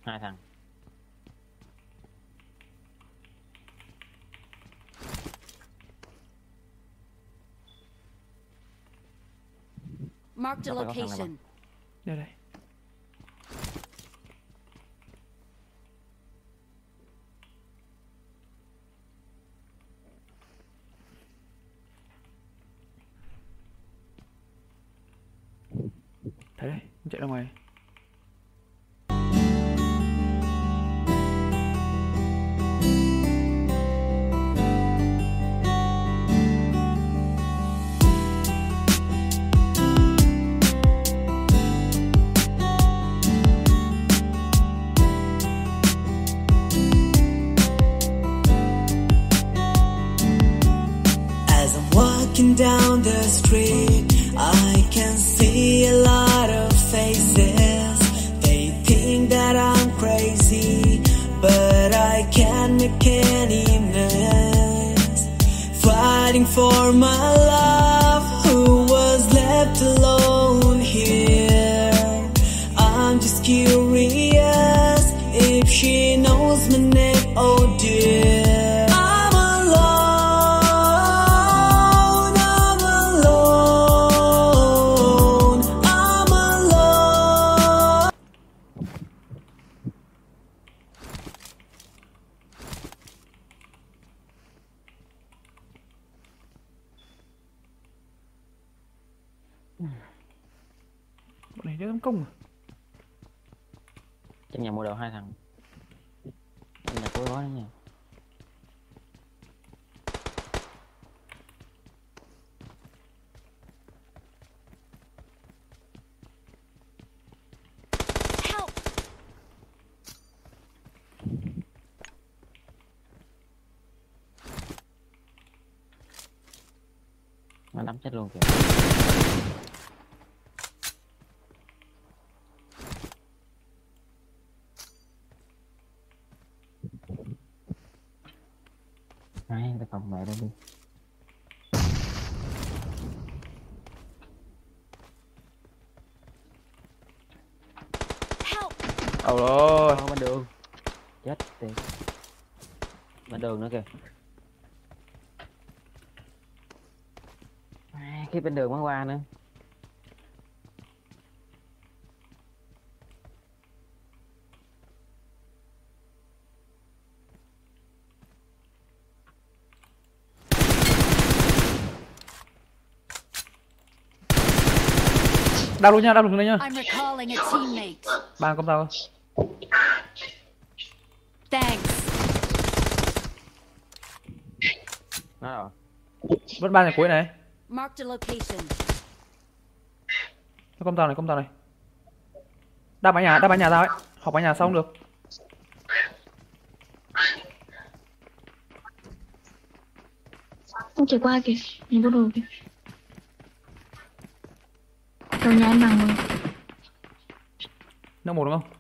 Hai thằng. Mark the Đâu phải có thằng nào location. Đây đây. Thấy đây, chạy ra ngoài. As I'm walking down the street, I can see a lot of faces. They think that I'm crazy, but I can't make any mess. Fighting for my love, who was left alone here. I'm just curious if she knows my name, oh dear. Bọn này đứa tấn công à? Trong nhà mua đồ hai thằng. Trong nhà cuối đó nha. Help! Nó đấm chết luôn kìa. Hai ta phòng mẹ đó đi. Help! Ôi Ở bên đường. Chết tiệt. Bên đường nữa kìa. Khi bên đường mới qua nữa. đau luôn nha, đau luôn đây nha. I'm recalling a teammate. Ba con tao. Thanks. Nó rồi. Vẫn ba nhà cuối này. Mark the location. Nó công tao này. Đáp bãi nhà tao ấy. Học bãi nhà sao không được. Ông chạy qua kìa, nhìn bộ đồ kìa. Đầu nhà anh bằng rồi. Nó một đúng không?